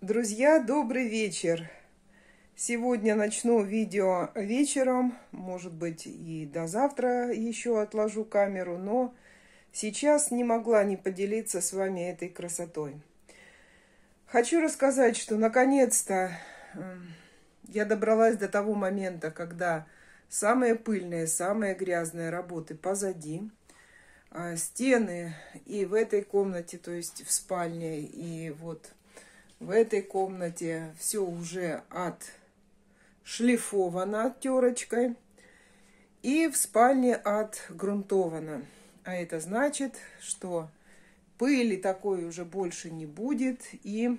Друзья, добрый вечер! Сегодня начну видео вечером, может быть и до завтра еще отложу камеру, но сейчас не могла не поделиться с вами этой красотой. Хочу рассказать, что наконец-то я добралась до того момента, когда самые пыльные, самые грязные работы позади. Стены и в этой комнате, то есть в спальне, и вот в этой комнате все уже отшлифовано терочкой. И в спальне отгрунтовано. А это значит, что пыли такой уже больше не будет. И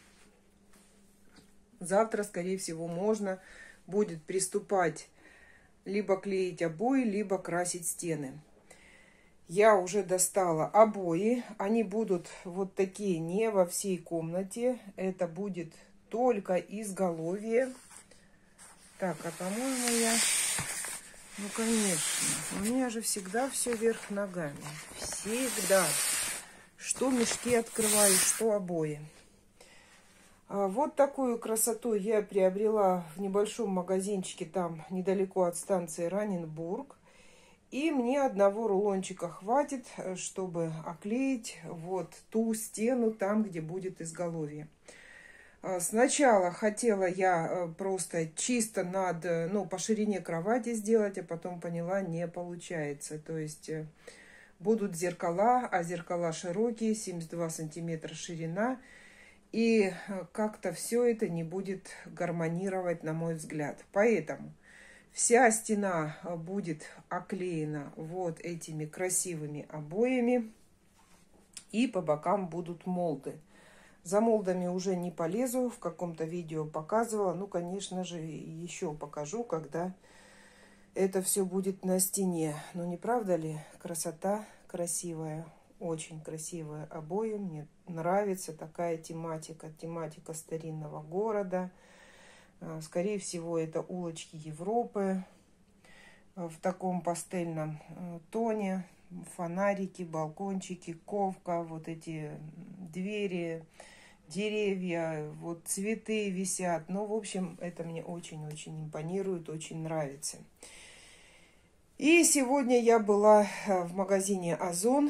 завтра, скорее всего, можно будет приступать либо клеить обои, либо красить стены. Я уже достала обои. Они будут вот такие, не во всей комнате. Это будет только изголовье. Так, а по-моему я... Ну, конечно. У меня же всегда все вверх ногами. Всегда. Что мешки открываю, что обои. Вот такую красоту я приобрела в небольшом магазинчике, там недалеко от станции Раненбург. И мне одного рулончика хватит, чтобы оклеить вот ту стену там, где будет изголовье. Сначала хотела я просто чисто по ширине кровати сделать, а потом поняла, не получается. То есть будут зеркала, а зеркала широкие, 72 сантиметра ширина. И как-то все это не будет гармонировать, на мой взгляд. Поэтому вся стена будет оклеена вот этими красивыми обоями. И по бокам будут молды. За молдами уже не полезу. В каком-то видео показывала. Ну, конечно же, еще покажу, когда это все будет на стене. Но не правда ли? Красота красивая. Очень красивые обои. Мне нравится такая тематика. Тематика старинного города. Скорее всего, это улочки Европы в таком пастельном тоне. Фонарики, балкончики, ковка, вот эти двери, деревья, вот цветы висят. Ну, в общем, это мне очень-очень импонирует, очень нравится. И сегодня я была в магазине Озон,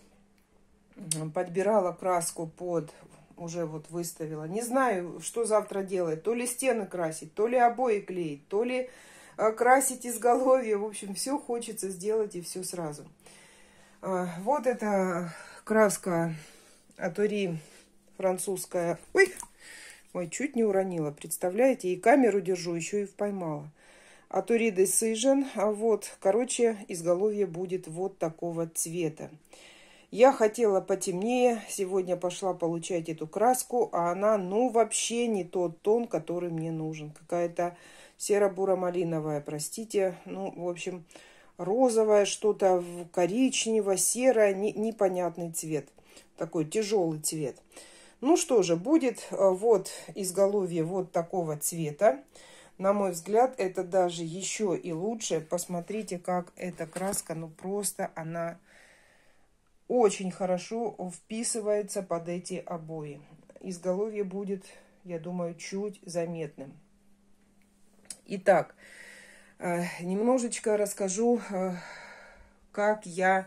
подбирала краску под... Уже вот выставила. Не знаю, что завтра делать. То ли стены красить, то ли обои клеить, то ли красить изголовье. В общем, все хочется сделать и все сразу. Вот эта краска Атури французская. Ой, чуть не уронила, представляете? И камеру держу, еще и поймала. Атури Decision. Вот, короче, изголовье будет вот такого цвета. Я хотела потемнее, сегодня пошла получать эту краску, а она, вообще не тот тон, который мне нужен. Какая-то серо-буро-малиновая, простите. В общем, розовое что-то, коричневое, серое, непонятный цвет. Такой тяжелый цвет. Ну что же, будет вот изголовье вот такого цвета. На мой взгляд, это даже еще и лучше. Посмотрите, как эта краска, просто она... очень хорошо вписывается под эти обои. Изголовье будет, я думаю, чуть заметным. Итак, немножечко расскажу, как я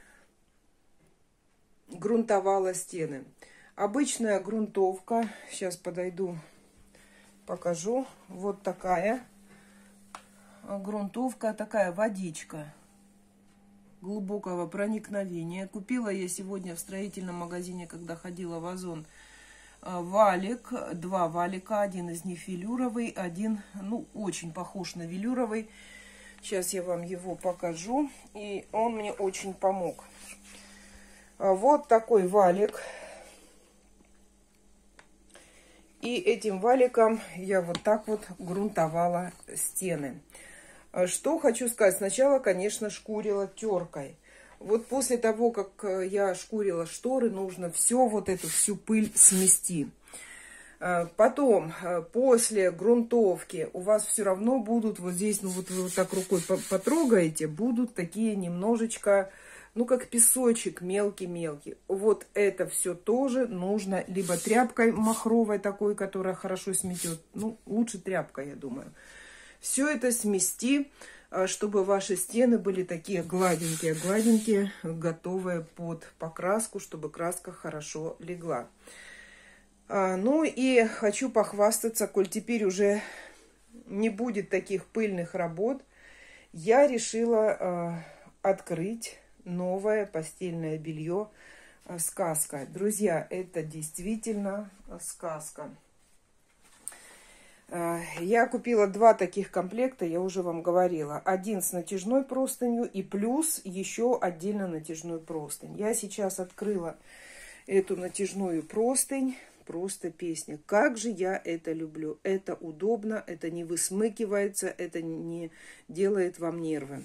грунтовала стены. Обычная грунтовка. Сейчас подойду, покажу. Вот такая грунтовка, такая водичка глубокого проникновения. Купила я сегодня в строительном магазине, когда ходила в Озон, валик. Два валика. Один из них велюровый, один, очень похож на велюровый. Сейчас я вам его покажу. И он мне очень помог. Вот такой валик. И этим валиком я вот так вот грунтовала стены. Что хочу сказать. Сначала, конечно, шкурила теркой. Вот после того, как я шкурила шторы, нужно всю пыль смести. Потом, после грунтовки, у вас все равно будут вот здесь, вы вот так рукой потрогаете, будут такие немножечко ну, как песочек мелкий-мелкий. Вот это все тоже нужно либо тряпкой махровой такой, которая хорошо сметет. Ну, лучше тряпкой, я думаю. Все это смести, чтобы ваши стены были такие гладенькие, готовые под покраску, чтобы краска хорошо легла. Ну и хочу похвастаться, коль теперь уже не будет таких пыльных работ, я решила открыть новое постельное белье «Сказка». Друзья, это действительно сказка. Я купила 2 таких комплекта, я уже вам говорила. Один с натяжной простынью и плюс еще отдельно натяжную простынь. Я сейчас открыла эту натяжную простынь. Просто песня. Как же я это люблю. Это удобно, это не высмыкивается, это не делает вам нервы.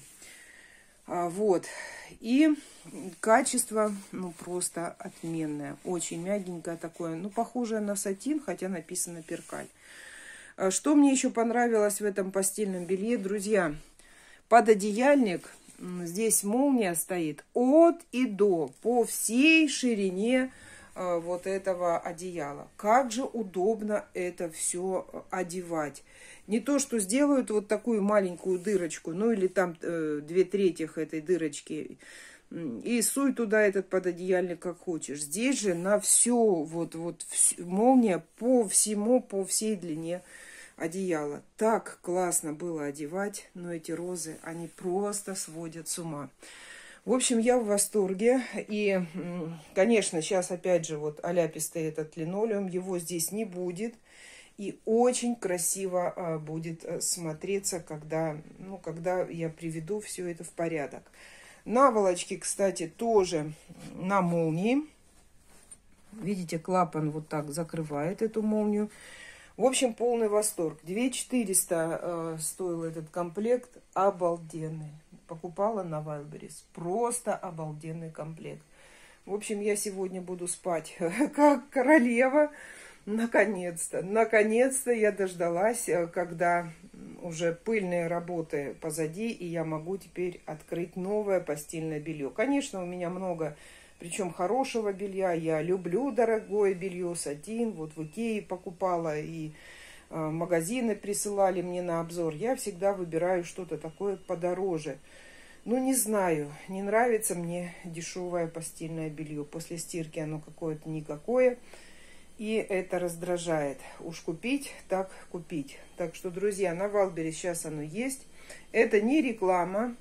Вот. И качество, ну, просто отменное. Очень мягенькое такое. Ну, похожее на сатин, хотя написано перкаль. Что мне еще понравилось в этом постельном белье, друзья? Пододеяльник. Здесь молния стоит от и до. По всей ширине вот этого одеяла. Как же удобно это все одевать. Не то, что сделают вот такую маленькую дырочку, ну или там 2/3 этой дырочки, и суй туда этот пододеяльник как хочешь. Здесь же на все, вот молния по всей длине одеяла. Так классно было одевать, но эти розы, они просто сводят с ума. В общем, я в восторге. И, конечно, сейчас опять же вот оляпистый этот линолеум, его здесь не будет. И очень красиво будет смотреться, когда я приведу все это в порядок. Наволочки, кстати, тоже на молнии. Видите, клапан вот так закрывает эту молнию. В общем, полный восторг. 2400 стоил этот комплект. Обалденный. Покупала на Wildberries. Просто обалденный комплект. В общем, я сегодня буду спать как королева. Наконец-то. Наконец-то я дождалась, когда уже пыльные работы позади, и я могу теперь открыть новое постельное белье. Конечно, у меня много, причем хорошего белья. Я люблю дорогое белье, сатин. Вот в Икее покупала, и магазины присылали мне на обзор. Я всегда выбираю что-то такое подороже. Ну, не знаю, не нравится мне дешевое постельное белье. После стирки оно какое-то никакое. И это раздражает. Уж купить, так купить. Так что, друзья, на Wildberries сейчас оно есть. Это не реклама.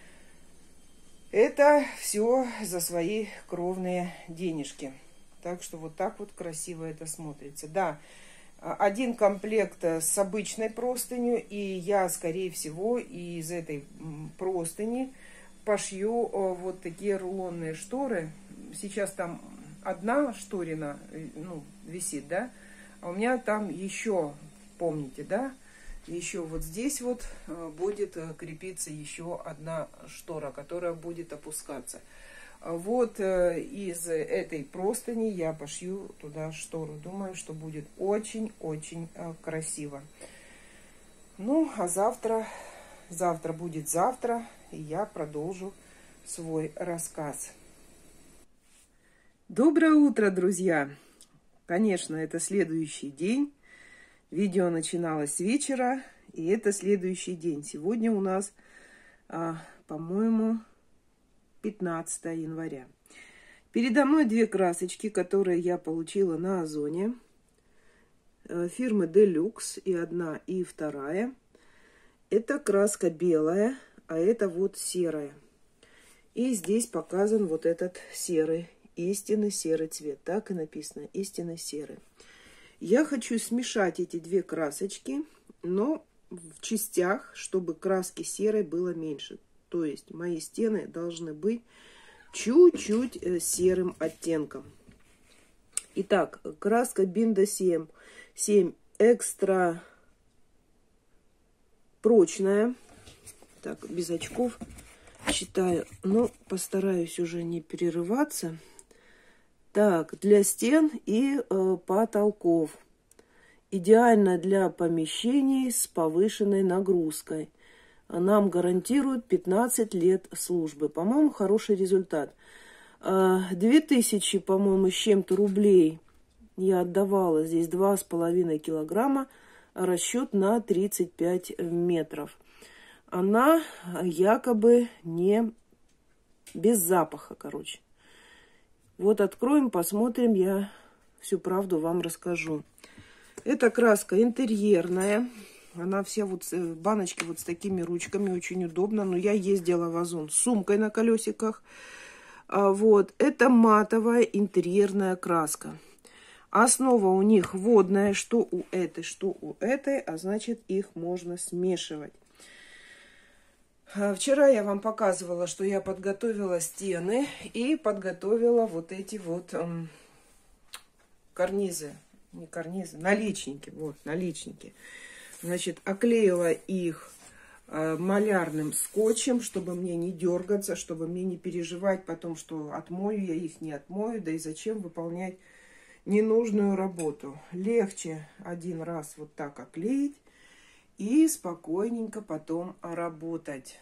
Это все за свои кровные денежки. Так что вот так вот красиво это смотрится. Да, один комплект с обычной простынью. И я, скорее всего, из этой простыни пошью вот такие рулонные шторы. Сейчас там одна шторина, ну, висит, да? А у меня там еще, помните, да? Еще вот здесь вот будет крепиться еще одна штора, которая будет опускаться. Вот из этой простыни я пошью туда штору. Думаю, что будет очень-очень красиво. Ну, а завтра будет завтра, и я продолжу свой рассказ. Доброе утро, друзья! Конечно, это следующий день. Видео начиналось с вечера, и это следующий день. Сегодня у нас, по-моему, 15 января. Передо мной 2 красочки, которые я получила на Озоне. Фирмы Deluxe, и одна, и вторая. Это краска белая, а это вот серая. И здесь показан вот этот серый, истинный серый цвет. Так и написано, истинный серый. Я хочу смешать эти 2 красочки, но в частях, чтобы краски серой было меньше. То есть мои стены должны быть чуть-чуть серым оттенком. Итак, краска Бинда 7 экстра прочная. Так, без очков читаю, но постараюсь уже не перерываться. Так, для стен и потолков. Идеально для помещений с повышенной нагрузкой. нам гарантируют 15 лет службы. По-моему, хороший результат. 2000, по-моему, с чем-то рублей я отдавала. Здесь 2,5 килограмма. Расчет на 35 метров. Она якобы не без запаха, короче. Вот откроем, посмотрим, я всю правду вам расскажу. Это краска интерьерная. Она вся вот в баночке вот с такими ручками, очень удобно. Но я ездила в Озон с сумкой на колесиках. Вот, это матовая интерьерная краска. Основа у них водная, что у этой, а значит, их можно смешивать. Вчера я вам показывала, что я подготовила стены и подготовила вот эти вот карнизы. Не карнизы, наличники. Вот, наличники. Значит, оклеила их малярным скотчем, чтобы мне не дергаться, чтобы мне не переживать потом, что отмою я их, не отмою, да и зачем выполнять ненужную работу. Легче один раз вот так оклеить и спокойненько потом работать.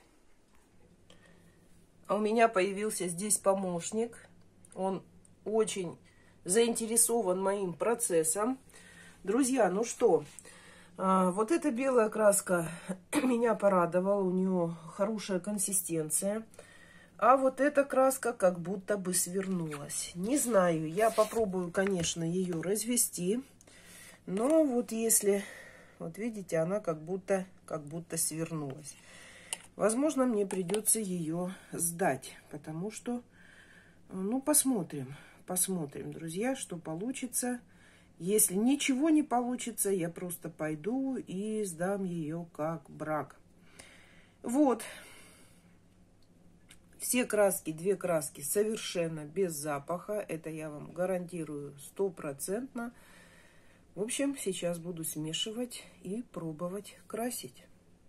А у меня появился здесь помощник. Он очень заинтересован моим процессом. Друзья, ну что, вот эта белая краска меня порадовала. У нее хорошая консистенция. А вот эта краска как будто бы свернулась. Не знаю, я попробую, конечно, ее развести. Но вот если, вот видите, она как будто свернулась. Возможно, мне придется ее сдать. Потому что, ну, посмотрим. Посмотрим, друзья, что получится. Если ничего не получится, я просто пойду и сдам ее как брак. Вот. Все краски, две краски совершенно без запаха. Это я вам гарантирую 100%. В общем, сейчас буду смешивать и пробовать красить.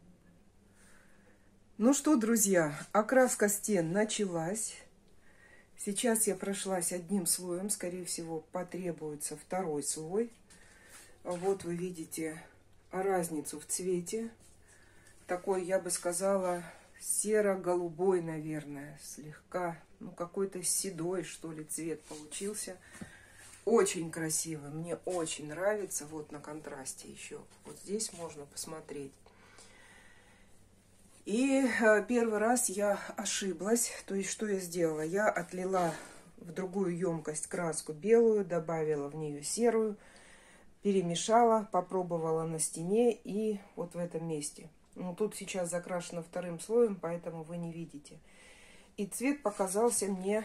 Ну что, друзья, окраска стен началась. Сейчас я прошлась одним слоем. Скорее всего, потребуется второй слой. Вот вы видите разницу в цвете. Такой, я бы сказала, серо-голубой, наверное, слегка, ну, какой-то седой, что ли, цвет получился. Очень красиво, мне очень нравится. Вот на контрасте еще. Вот здесь можно посмотреть. И первый раз я ошиблась. То есть, что я сделала? Я отлила в другую емкость краску белую, добавила в нее серую, перемешала, попробовала на стене и вот в этом месте. Ну, тут сейчас закрашено вторым слоем, поэтому вы не видите. И цвет показался мне,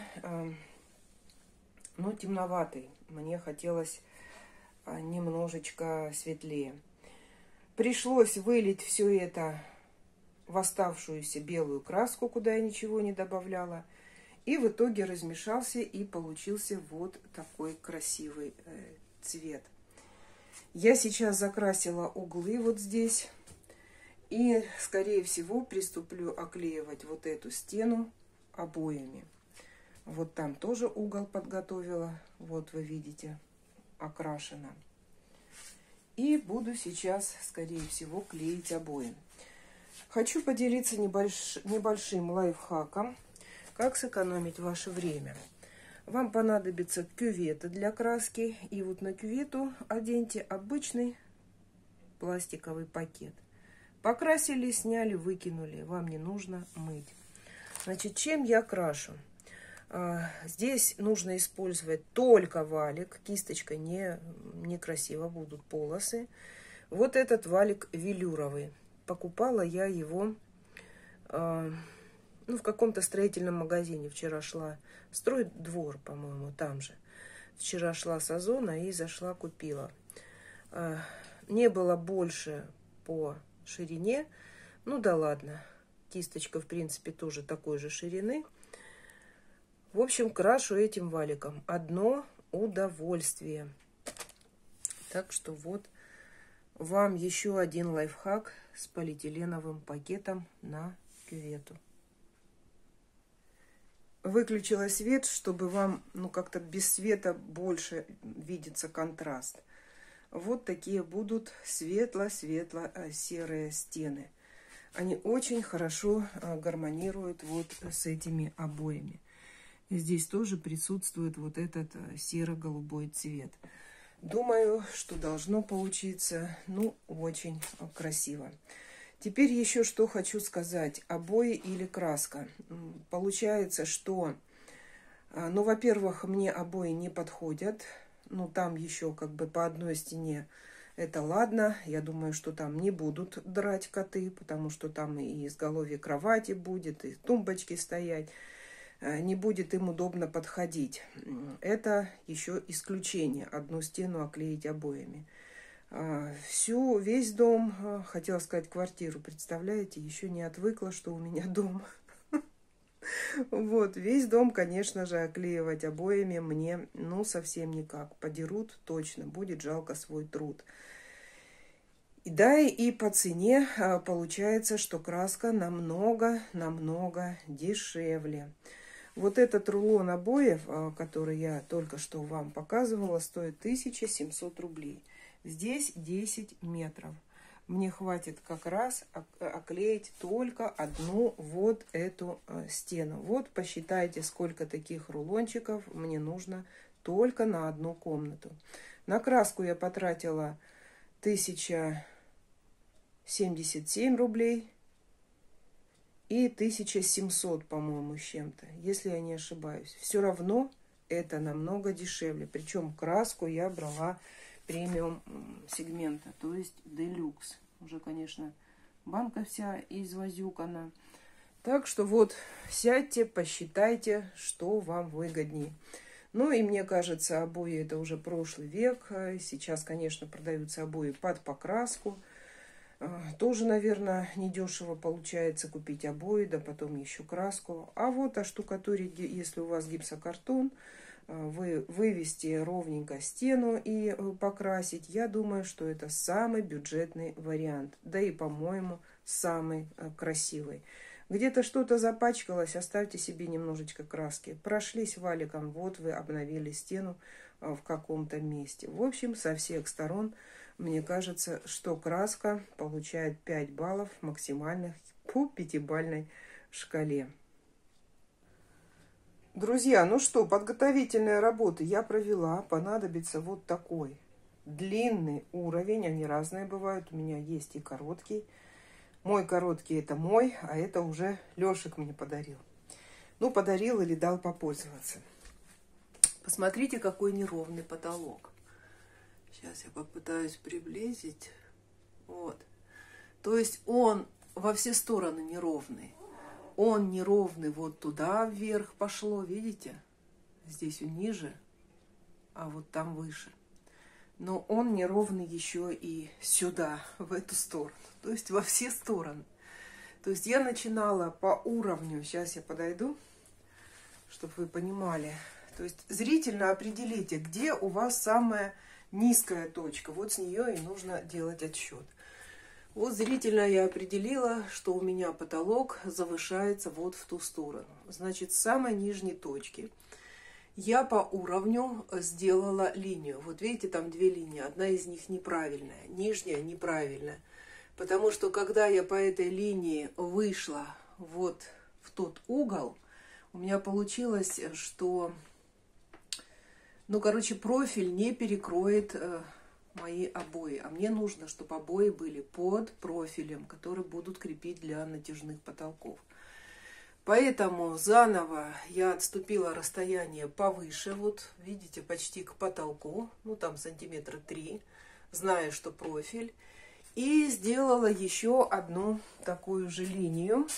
ну, темноватый. Мне хотелось немножечко светлее. Пришлось вылить все это в оставшуюся белую краску, куда я ничего не добавляла. И в итоге размешался, и получился вот такой красивый цвет. Я сейчас закрасила углы вот здесь. И, скорее всего, приступлю оклеивать вот эту стену обоями. Вот там тоже угол подготовила. Вот вы видите, окрашено. И буду сейчас, скорее всего, клеить обои. Хочу поделиться небольшим лайфхаком, как сэкономить ваше время. Вам понадобится кювета для краски. И вот на кювету оденьте обычный пластиковый пакет. Покрасили, сняли, выкинули. Вам не нужно мыть. Значит, чем я крашу? Здесь нужно использовать только валик. Кисточкой некрасиво будут полосы. Вот этот валик велюровый. Покупала я его в каком-то строительном магазине. Вчера шла. Стройдвор, по-моему, там же. Вчера шла с Озона и зашла, купила. Не было больше по ширине. Ну да ладно. Кисточка, в принципе, тоже такой же ширины. В общем, крашу этим валиком. Одно удовольствие. Так что вот вам еще один лайфхак с полиэтиленовым пакетом на кювету. Выключила свет, чтобы вам, ну, как-то без света больше видится контраст. Вот такие будут светло-светло-серые стены. Они очень хорошо гармонируют вот с этими обоями. И здесь тоже присутствует вот этот серо-голубой цвет. Думаю, что должно получиться, ну, очень красиво. Теперь еще что хочу сказать. Обои или краска. Получается, что, ну, во-первых, мне обои не подходят. Ну, там еще как бы по одной стене это ладно. Я думаю, что там не будут драть коты, потому что там и изголовье кровати будет, и тумбочки стоять. Не будет им удобно подходить. Это еще исключение. Одну стену оклеить обоями. Весь дом, хотела сказать квартиру, представляете, еще не отвыкла, что у меня дом. Вот, весь дом, конечно же, оклеивать обоями мне, ну, совсем никак. Подерут точно, будет жалко свой труд. Да, и по цене получается, что краска намного дешевле. Вот этот рулон обоев, который я только что вам показывала, стоит 1700 рублей. Здесь 10 метров. Мне хватит как раз оклеить только одну вот эту стену. Вот посчитайте, сколько таких рулончиков мне нужно только на одну комнату. На краску я потратила 1077 рублей. И 1700, по-моему, с чем-то, если я не ошибаюсь. Все равно это намного дешевле. Причем краску я брала премиум сегмента, то есть делюкс. Уже, конечно, банка вся извозюкана. Так что вот, сядьте, посчитайте, что вам выгоднее. Ну и мне кажется, обои это уже прошлый век. Сейчас, конечно, продаются обои под покраску. Тоже, наверное, недешево получается купить обои, да потом еще краску. А вот оштукатурить, если у вас гипсокартон, вывести ровненько стену и покрасить, я думаю, что это самый бюджетный вариант. Да и, по-моему, самый красивый. Где-то что-то запачкалось, оставьте себе немножечко краски. Прошлись валиком, вот вы обновили стену в каком-то месте. В общем, со всех сторон, мне кажется, что краска получает 5 баллов максимальных по 5-бальной шкале. Друзья, ну что, подготовительные работы я провела. Понадобится вот такой длинный уровень. Они разные бывают. У меня есть и короткий. Мой короткий это мой, а это уже Лешек мне подарил. Ну, подарил или дал попользоваться. Посмотрите, какой неровный потолок. Сейчас я попытаюсь приблизить. Вот. То есть он во все стороны неровный. Он неровный вот туда вверх пошло, видите? Здесь он ниже, а вот там выше. Но он неровный еще и сюда, в эту сторону. То есть во все стороны. То есть я начинала по уровню. Сейчас я подойду, чтобы вы понимали. То есть зрительно определите, где у вас самая низкая точка. Вот с нее и нужно делать отсчет. Вот зрительно я определила, что у меня потолок завышается вот в ту сторону. Значит, с самой нижней точки я по уровню сделала линию. Вот видите, там две линии. Одна из них неправильная, нижняя неправильная. Потому что когда я по этой линии вышла вот в тот угол, у меня получилось, что, ну, короче, профиль не перекроет мои обои. А мне нужно, чтобы обои были под профилем, который будут крепить для натяжных потолков. Поэтому заново я отступила расстояние повыше, вот видите, почти к потолку, ну там сантиметра 3, зная, что профиль. И сделала еще одну такую же линию.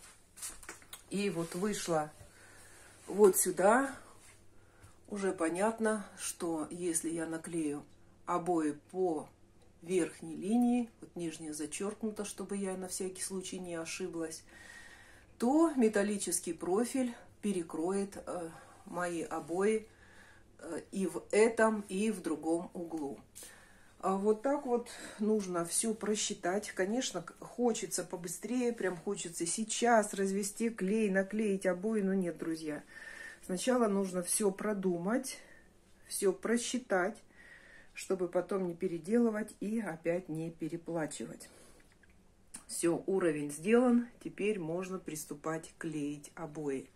И вот вышла вот сюда. Уже понятно, что если я наклею обои по верхней линии, вот нижняя зачеркнута, чтобы я на всякий случай не ошиблась, то металлический профиль перекроет мои обои и в этом, и в другом углу. А вот так вот нужно все просчитать. Конечно, хочется побыстрее, прям хочется сейчас развести клей, наклеить обои, но нет, друзья. Сначала нужно все продумать, все просчитать, чтобы потом не переделывать и опять не переплачивать. Все, уровень сделан. Теперь можно приступать клеить обои.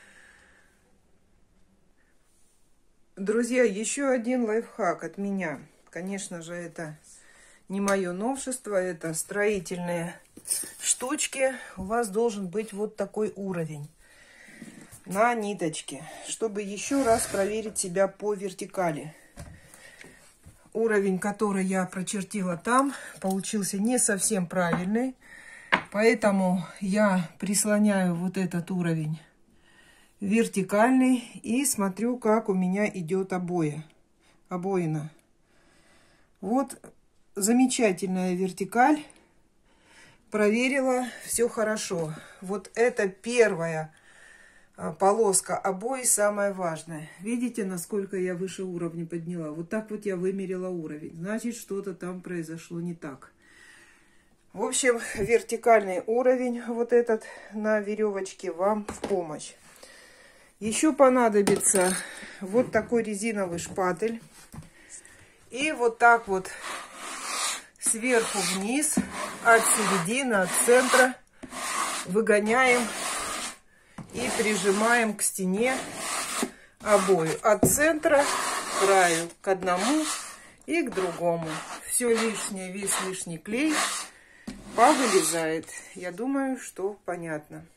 Друзья, еще один лайфхак от меня. Конечно же, это не мое новшество, это строительные штучки. У вас должен быть вот такой уровень на ниточке, чтобы еще раз проверить себя по вертикали. Уровень, который я прочертила там, получился не совсем правильный, поэтому я прислоняю вот этот уровень вертикальный и смотрю, как у меня идет обоина. Вот замечательная вертикаль. Проверила, все хорошо. Вот это первая полоска обои, самая важная. Видите, насколько я выше уровня подняла? Вот так вот я вымерила уровень. Значит, что-то там произошло не так. В общем, вертикальный уровень вот этот на веревочке вам в помощь. Еще понадобится вот такой резиновый шпатель. И вот так вот сверху вниз, от середины, от центра выгоняем и прижимаем к стене обои. От центра к краю, к одному и к другому. Все лишнее, весь лишний клей повылезает. Я думаю, что понятно.